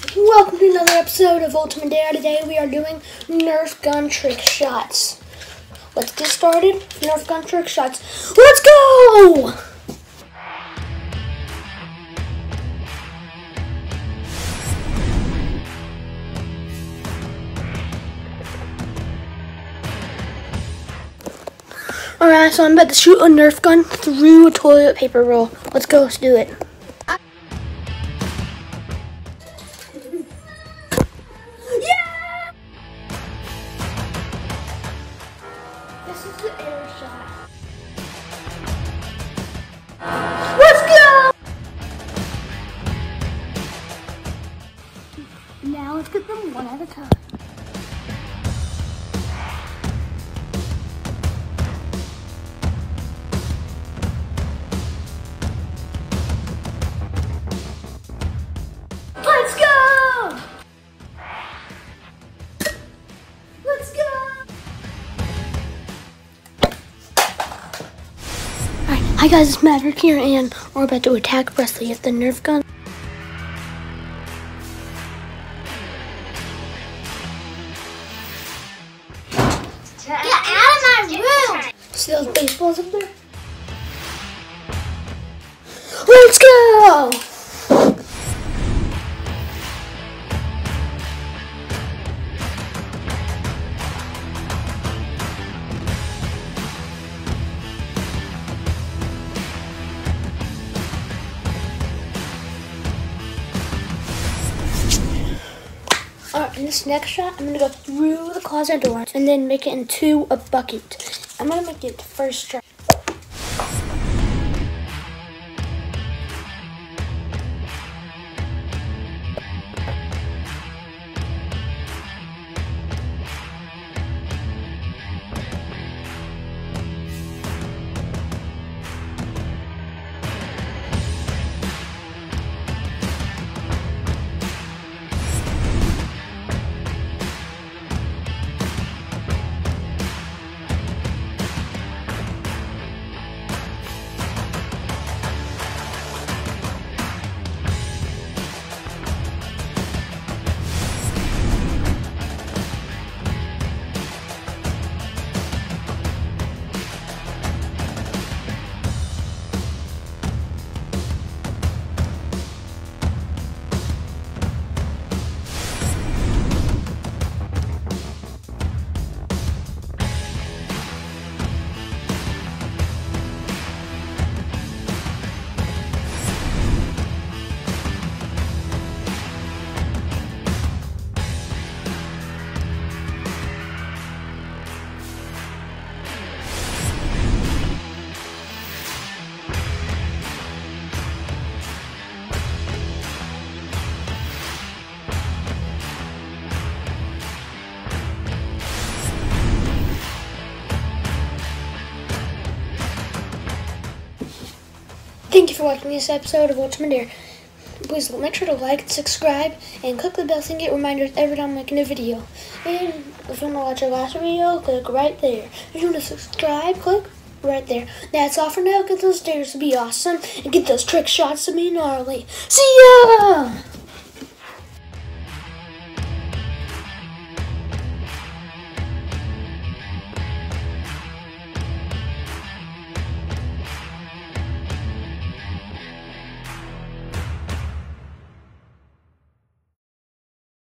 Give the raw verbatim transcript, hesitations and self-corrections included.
Welcome to another episode of Ultimate Dare. Today we are doing Nerf gun trick shots. Let's get started. Nerf gun trick shots. Let's go! Alright, so I'm about to shoot a Nerf gun through a toilet paper roll. Let's go, let's do it. Yeah! This is the air shot. Let's go! Now let's get them one at a time. Let's go! Let's go! Alright, hi guys, it's Maverick here, and we're about to attack Presley with the Nerf gun. Get out of my room! See those baseballs up there? Let's go! Alright, in this next shot, I'm going to go through the closet door and then make it into a bucket. I'm going to make it first try. Thank you for watching this episode of Ultimate Dare. Please make sure to like and subscribe and click the bell so you get reminders every time I'm making a video. And if you want to watch our last video, click right there. If you want to subscribe, click right there. That's all for now. Get those dares to be awesome and get those trick shots to be gnarly. See ya!